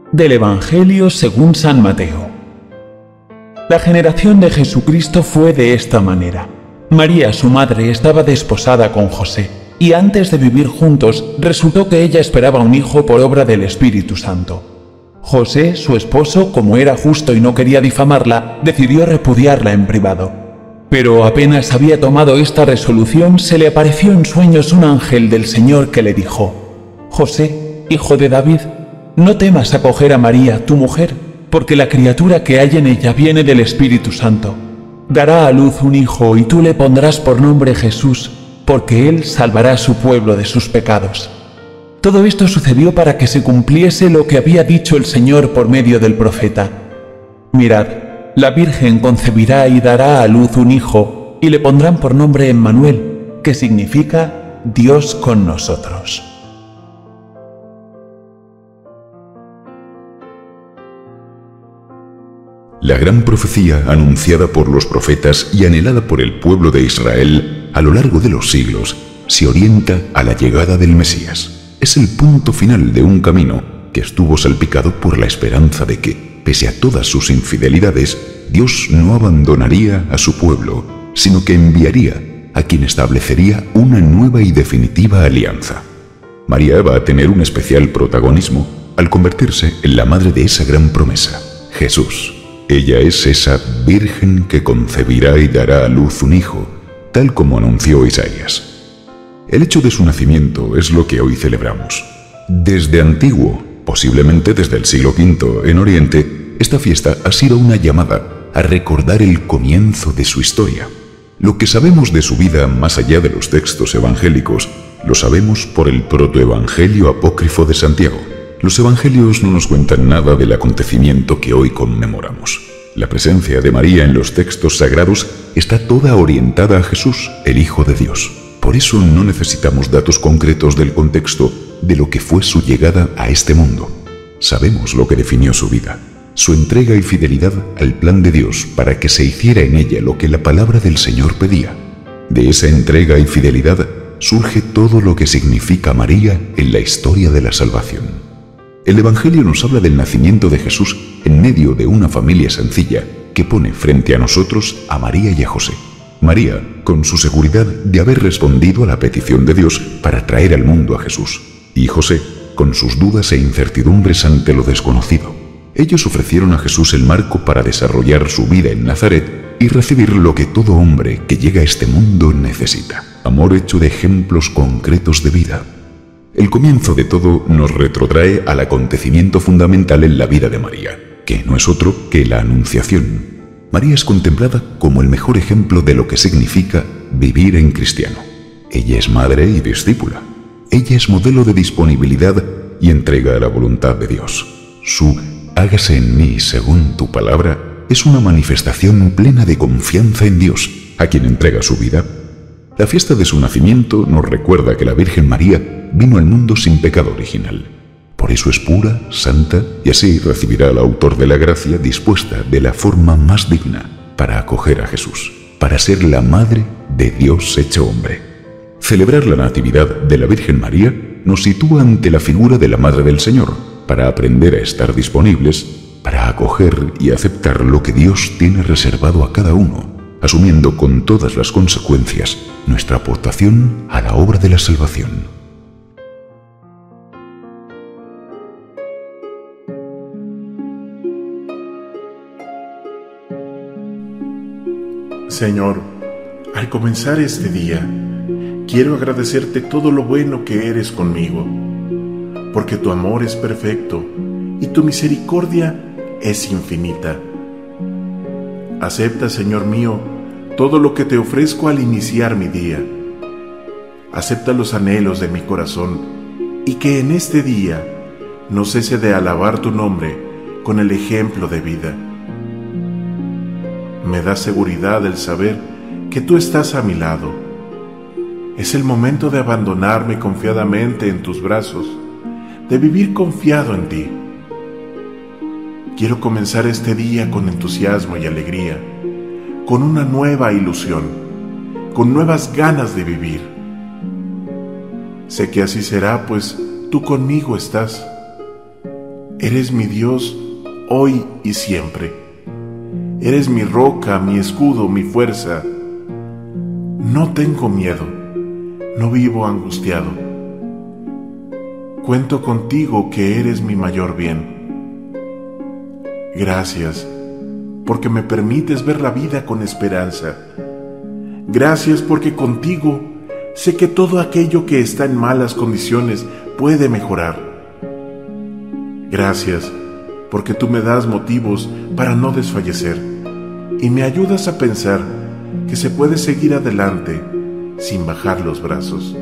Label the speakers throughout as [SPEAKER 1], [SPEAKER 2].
[SPEAKER 1] Del Evangelio según San Mateo. La generación de Jesucristo fue de esta manera. María, su madre, estaba desposada con José, y antes de vivir juntos, resultó que ella esperaba un hijo por obra del Espíritu Santo. José, su esposo, como era justo y no quería difamarla, decidió repudiarla en privado. Pero apenas había tomado esta resolución, se le apareció en sueños un ángel del Señor que le dijo: José, hijo de David, no temas acoger a María, tu mujer, porque la criatura que hay en ella viene del Espíritu Santo. Dará a luz un hijo y tú le pondrás por nombre Jesús, porque él salvará a su pueblo de sus pecados. Todo esto sucedió para que se cumpliese lo que había dicho el Señor por medio del profeta. Mirad, la Virgen concebirá y dará a luz un hijo, y le pondrán por nombre Emmanuel, que significa Dios con nosotros.
[SPEAKER 2] La gran profecía anunciada por los profetas y anhelada por el pueblo de Israel a lo largo de los siglos se orienta a la llegada del Mesías. Es el punto final de un camino que estuvo salpicado por la esperanza de que, pese a todas sus infidelidades, Dios no abandonaría a su pueblo, sino que enviaría a quien establecería una nueva y definitiva alianza. María va a tener un especial protagonismo al convertirse en la madre de esa gran promesa, Jesús. Ella es esa Virgen que concebirá y dará a luz un hijo, tal como anunció Isaías. El hecho de su nacimiento es lo que hoy celebramos. Desde antiguo, posiblemente desde el siglo V en Oriente, esta fiesta ha sido una llamada a recordar el comienzo de su historia. Lo que sabemos de su vida más allá de los textos evangélicos, lo sabemos por el protoevangelio apócrifo de Santiago. Los evangelios no nos cuentan nada del acontecimiento que hoy conmemoramos. La presencia de María en los textos sagrados está toda orientada a Jesús, el Hijo de Dios. Por eso no necesitamos datos concretos del contexto de lo que fue su llegada a este mundo. Sabemos lo que definió su vida, su entrega y fidelidad al plan de Dios para que se hiciera en ella lo que la palabra del Señor pedía. De esa entrega y fidelidad surge todo lo que significa María en la historia de la salvación. El Evangelio nos habla del nacimiento de Jesús en medio de una familia sencilla que pone frente a nosotros a María y a José. María, con su seguridad de haber respondido a la petición de Dios para traer al mundo a Jesús, y José, con sus dudas e incertidumbres ante lo desconocido. Ellos ofrecieron a Jesús el marco para desarrollar su vida en Nazaret y recibir lo que todo hombre que llega a este mundo necesita: amor hecho de ejemplos concretos de vida. El comienzo de todo nos retrotrae al acontecimiento fundamental en la vida de María, que no es otro que la Anunciación. María es contemplada como el mejor ejemplo de lo que significa vivir en cristiano. Ella es madre y discípula. Ella es modelo de disponibilidad y entrega a la voluntad de Dios. Su hágase en mí según tu palabra es una manifestación plena de confianza en Dios, a quien entrega su vida. La fiesta de su nacimiento nos recuerda que la Virgen María vino al mundo sin pecado original. Por eso es pura, santa, y así recibirá al autor de la gracia dispuesta de la forma más digna para acoger a Jesús, para ser la madre de Dios hecho hombre. Celebrar la Natividad de la Virgen María nos sitúa ante la figura de la Madre del Señor, para aprender a estar disponibles, para acoger y aceptar lo que Dios tiene reservado a cada uno, asumiendo con todas las consecuencias nuestra aportación a la obra de la salvación.
[SPEAKER 3] Señor, al comenzar este día, quiero agradecerte todo lo bueno que eres conmigo, porque tu amor es perfecto y tu misericordia es infinita. Acepta, Señor mío, todo lo que te ofrezco al iniciar mi día. Acepta los anhelos de mi corazón y que en este día no cese de alabar tu nombre con el ejemplo de vida. Me da seguridad el saber que tú estás a mi lado. Es el momento de abandonarme confiadamente en tus brazos, de vivir confiado en ti. Quiero comenzar este día con entusiasmo y alegría, con una nueva ilusión, con nuevas ganas de vivir. Sé que así será, pues tú conmigo estás. Eres mi Dios hoy y siempre. Eres mi roca, mi escudo, mi fuerza. No tengo miedo, no vivo angustiado. Cuento contigo que eres mi mayor bien. Gracias, porque me permites ver la vida con esperanza. Gracias porque contigo sé que todo aquello que está en malas condiciones puede mejorar. Gracias, porque tú me das motivos para no desfallecer y me ayudas a pensar que se puede seguir adelante sin bajar los brazos.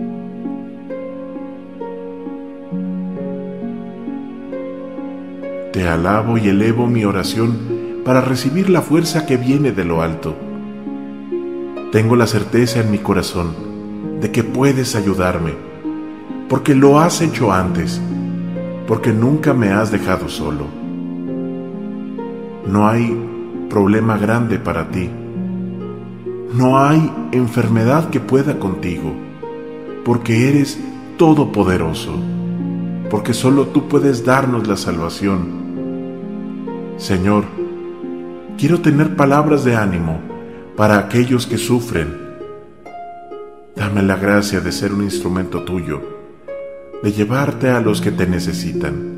[SPEAKER 3] Te alabo y elevo mi oración para recibir la fuerza que viene de lo alto. Tengo la certeza en mi corazón de que puedes ayudarme, porque lo has hecho antes, porque nunca me has dejado solo. No hay problema grande para ti. No hay enfermedad que pueda contigo, porque eres todopoderoso, porque solo tú puedes darnos la salvación. Señor, quiero tener palabras de ánimo para aquellos que sufren. Dame la gracia de ser un instrumento tuyo, de llevarte a los que te necesitan.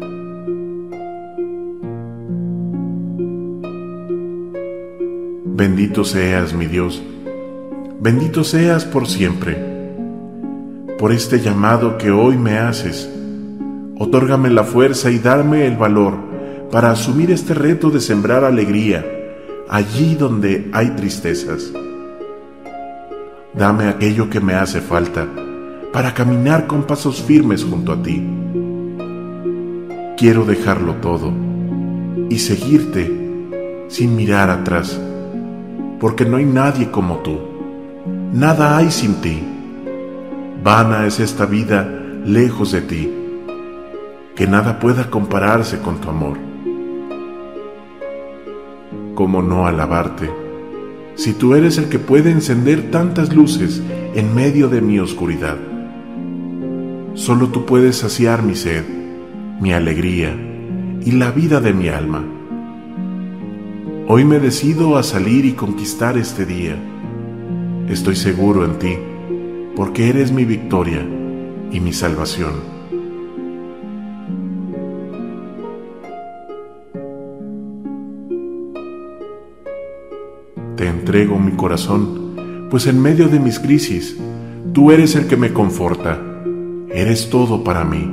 [SPEAKER 3] Bendito seas, mi Dios, bendito seas por siempre. Por este llamado que hoy me haces, otórgame la fuerza y darme el valor para asumir este reto de sembrar alegría allí donde hay tristezas. Dame aquello que me hace falta para caminar con pasos firmes junto a ti. Quiero dejarlo todo y seguirte sin mirar atrás, porque no hay nadie como tú, nada hay sin ti. Vana es esta vida lejos de ti, que nada pueda compararse con tu amor. ¿Cómo no alabarte, si tú eres el que puede encender tantas luces en medio de mi oscuridad? Solo tú puedes saciar mi sed, mi alegría y la vida de mi alma. Hoy me decido a salir y conquistar este día. Estoy seguro en ti, porque eres mi victoria y mi salvación. Te entrego mi corazón, pues en medio de mis crisis, tú eres el que me conforta, eres todo para mí.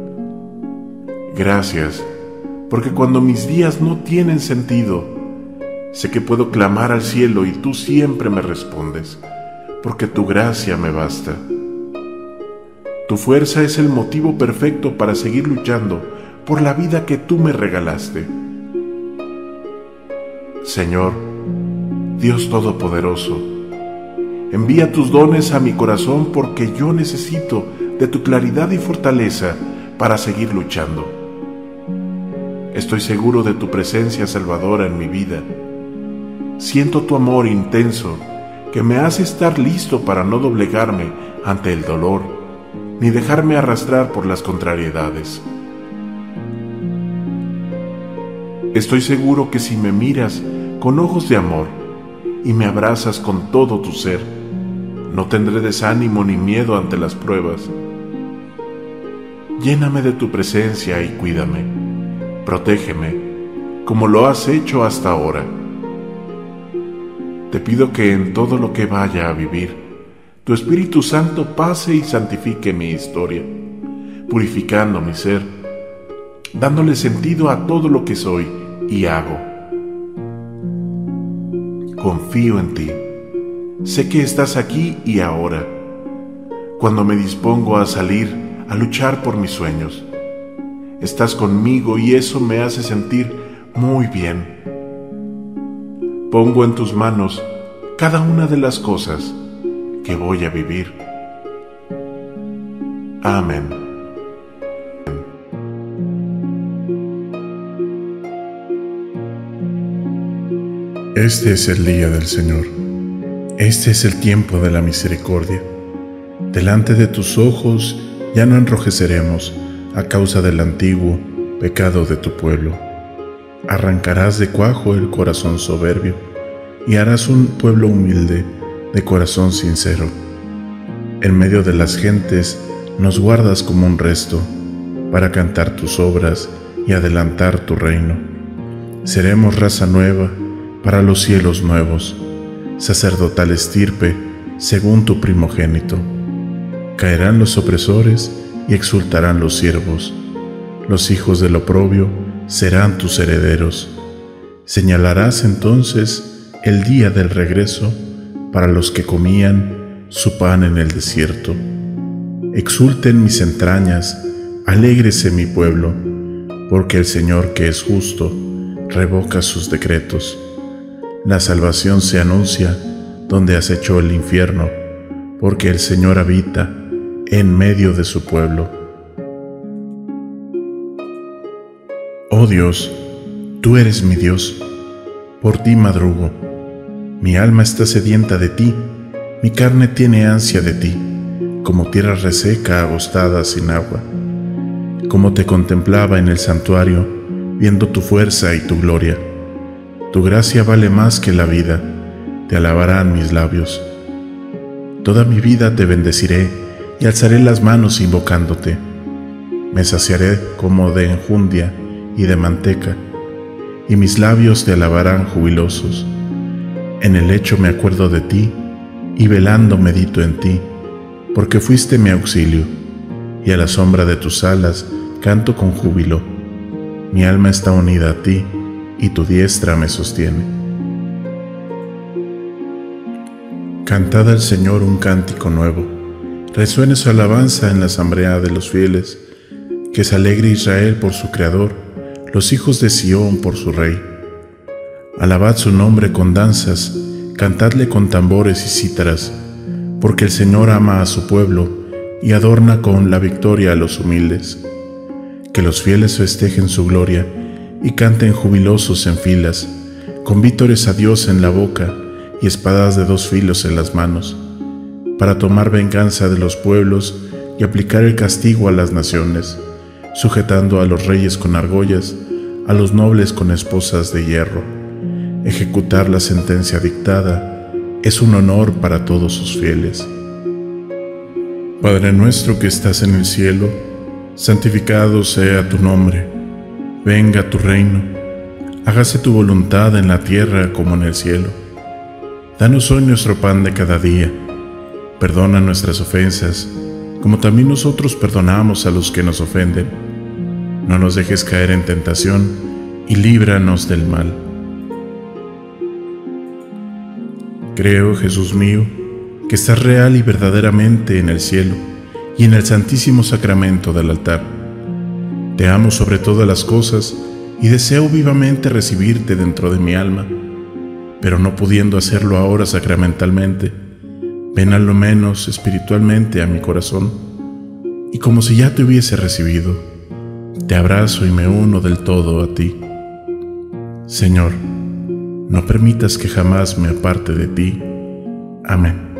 [SPEAKER 3] Gracias, porque cuando mis días no tienen sentido, sé que puedo clamar al cielo y tú siempre me respondes, porque tu gracia me basta. Tu fuerza es el motivo perfecto para seguir luchando por la vida que tú me regalaste. Señor, Dios Todopoderoso, envía tus dones a mi corazón porque yo necesito de tu claridad y fortaleza para seguir luchando. Estoy seguro de tu presencia salvadora en mi vida. Siento tu amor intenso que me hace estar listo para no doblegarme ante el dolor, ni dejarme arrastrar por las contrariedades. Estoy seguro que si me miras con ojos de amor y me abrazas con todo tu ser, no tendré desánimo ni miedo ante las pruebas. Lléname de tu presencia y cuídame, protégeme, como lo has hecho hasta ahora. Te pido que en todo lo que vaya a vivir, tu Espíritu Santo pase y santifique mi historia, purificando mi ser, dándole sentido a todo lo que soy y hago. Confío en ti. Sé que estás aquí y ahora, cuando me dispongo a salir a luchar por mis sueños. Estás conmigo y eso me hace sentir muy bien. Pongo en tus manos cada una de las cosas que voy a vivir. Amén. Este es el día del Señor. Este es el tiempo de la misericordia. Delante de tus ojos ya no enrojeceremos a causa del antiguo pecado de tu pueblo. Arrancarás de cuajo el corazón soberbio y harás un pueblo humilde de corazón sincero. En medio de las gentes nos guardas como un resto para cantar tus obras y adelantar tu reino. Seremos raza nueva para los cielos nuevos, sacerdotal estirpe según tu primogénito. Caerán los opresores y exultarán los siervos. Los hijos del oprobio serán tus herederos. Señalarás entonces el día del regreso para los que comían su pan en el desierto. Exulten mis entrañas, alégrese mi pueblo, porque el Señor que es justo revoca sus decretos. La salvación se anuncia donde acechó el infierno, porque el Señor habita en medio de su pueblo. Oh Dios, tú eres mi Dios, por ti madrugo. Mi alma está sedienta de ti, mi carne tiene ansia de ti, como tierra reseca agostada sin agua. Como te contemplaba en el santuario, viendo tu fuerza y tu gloria. Tu gracia vale más que la vida, te alabarán mis labios. Toda mi vida te bendeciré y alzaré las manos invocándote. Me saciaré como de enjundia y de manteca, y mis labios te alabarán jubilosos. En el lecho me acuerdo de ti, y velando medito en ti, porque fuiste mi auxilio, y a la sombra de tus alas canto con júbilo. Mi alma está unida a ti, y tu diestra me sostiene. Cantad al Señor un cántico nuevo, resuene su alabanza en la asamblea de los fieles, que se alegre Israel por su Creador, los hijos de Sión por su Rey. Alabad su nombre con danzas, cantadle con tambores y cítaras, porque el Señor ama a su pueblo y adorna con la victoria a los humildes. Que los fieles festejen su gloria y canten jubilosos en filas, con vítores a Dios en la boca y espadas de dos filos en las manos, para tomar venganza de los pueblos y aplicar el castigo a las naciones, sujetando a los reyes con argollas, a los nobles con esposas de hierro. Ejecutar la sentencia dictada es un honor para todos sus fieles. Padre nuestro que estás en el cielo, santificado sea tu nombre. Venga tu reino, hágase tu voluntad en la tierra como en el cielo. Danos hoy nuestro pan de cada día. Perdona nuestras ofensas, como también nosotros perdonamos a los que nos ofenden. No nos dejes caer en tentación y líbranos del mal. Creo, Jesús mío, que estás real y verdaderamente en el cielo y en el santísimo sacramento del altar. Te amo sobre todas las cosas y deseo vivamente recibirte dentro de mi alma, pero no pudiendo hacerlo ahora sacramentalmente, ven a lo menos espiritualmente a mi corazón, y como si ya te hubiese recibido, te abrazo y me uno del todo a ti. Señor, no permitas que jamás me aparte de ti. Amén.